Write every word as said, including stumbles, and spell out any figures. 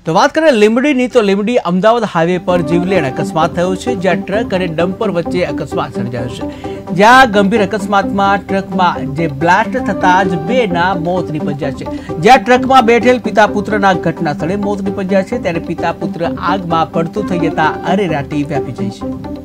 તો વાત કરીએ લીંબડીની તો લીંબડી અમદાવાદ હાઈવે પર જીવલેણ અકસ્માત થયો છે, જ્યાં ટ્રક અને ડમ્પર વચ્ચે અકસ્માત સર્જાયો છે, જ્યાં ગંભીર અકસ્માતમાં ટ્રકમાં જે બ્લાસ્ટ થતા જ બે ના મોત નીપજ્યા છે, જ્યાં ટ્રકમાં બેઠેલ પિતા પુત્રના ઘટના સ્થળે મોત નીપજ્યા છે, ત્યારે પિતા પુત્ર આગમાં પડતું થઈ જતા અરેરાટી વ્યાપી જાય છે।